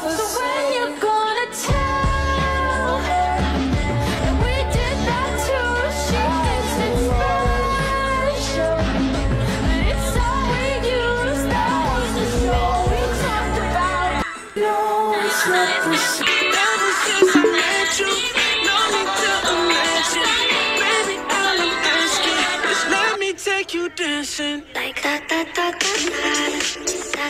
So when you're gonna tell that we did that too? She thinks it's special, but it's all we use. That was the show we talked about. No, it's not the same. Ever since I met you, no need to imagine. Baby, all I'm asking is let me take you dancing. Like da da da da da da